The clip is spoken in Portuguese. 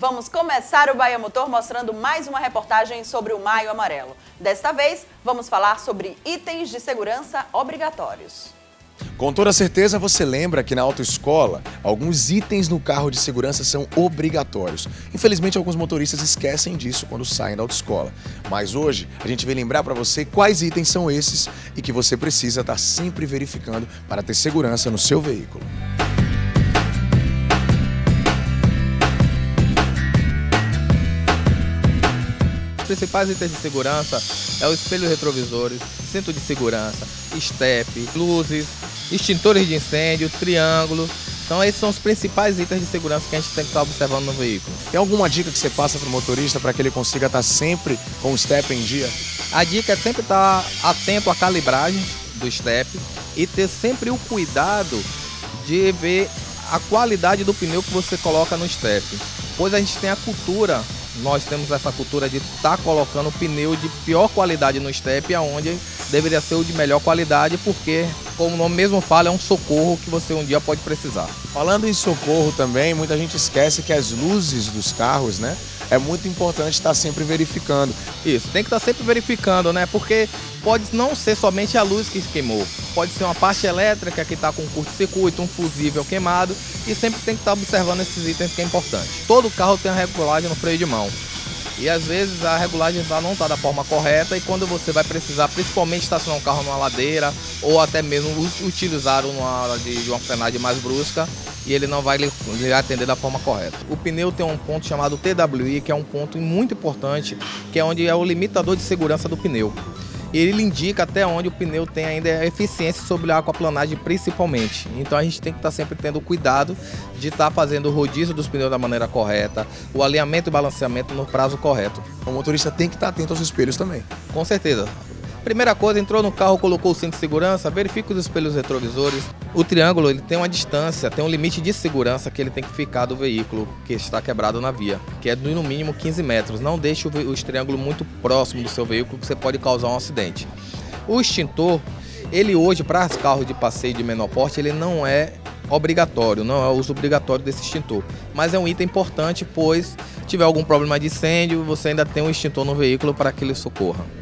Vamos começar o Bahia Motor mostrando mais uma reportagem sobre o Maio Amarelo. Desta vez, vamos falar sobre itens de segurança obrigatórios. Com toda certeza você lembra que na autoescola, alguns itens no carro de segurança são obrigatórios. Infelizmente, alguns motoristas esquecem disso quando saem da autoescola. Mas hoje, a gente vai lembrar para você quais itens são esses e que você precisa estar sempre verificando para ter segurança no seu veículo. Os principais itens de segurança é o espelho retrovisores, cinto de segurança, estepe, luzes, extintores de incêndio, triângulo. Então esses são os principais itens de segurança que a gente tem que estar observando no veículo. Tem alguma dica que você passa para o motorista para que ele consiga estar sempre com o estepe em dia? A dica é sempre estar atento à calibragem do estepe e ter sempre o cuidado de ver a qualidade do pneu que você coloca no estepe. Pois a gente tem a cultura, nós temos essa cultura de estar colocando o pneu de pior qualidade no estepe, aonde deveria ser o de melhor qualidade, porque, como o nome mesmo fala, é um socorro que você um dia pode precisar. Falando em socorro também, muita gente esquece que as luzes dos carros, né? É muito importante estar sempre verificando. Isso, tem que estar sempre verificando, né? Porque pode não ser somente a luz que queimou, pode ser uma parte elétrica que está com curto-circuito, um fusível queimado, e sempre tem que estar observando esses itens que é importante. Todo carro tem a regulagem no freio de mão, e às vezes a regulagem não está da forma correta, e quando você vai precisar, principalmente estacionar um carro numa ladeira, ou até mesmo utilizar uma frenagem mais brusca, e ele não vai lhe atender da forma correta. O pneu tem um ponto chamado TWI, que é um ponto muito importante, que é onde é o limitador de segurança do pneu. Ele indica até onde o pneu tem ainda eficiência sobre a aquaplanagem principalmente. Então a gente tem que estar sempre tendo cuidado de estar fazendo o rodízio dos pneus da maneira correta, o alinhamento e balanceamento no prazo correto. O motorista tem que estar atento aos espelhos também. Com certeza. Primeira coisa, entrou no carro, colocou o cinto de segurança, verifica os espelhos retrovisores. O triângulo ele tem uma distância, tem um limite de segurança que ele tem que ficar do veículo que está quebrado na via, que é de no mínimo 15 metros. Não deixe o triângulo muito próximo do seu veículo, que você pode causar um acidente. O extintor, ele hoje, para carros de passeio de menor porte, ele não é obrigatório, não é o uso obrigatório desse extintor. Mas é um item importante, pois se tiver algum problema de incêndio, você ainda tem um extintor no veículo para que ele socorra.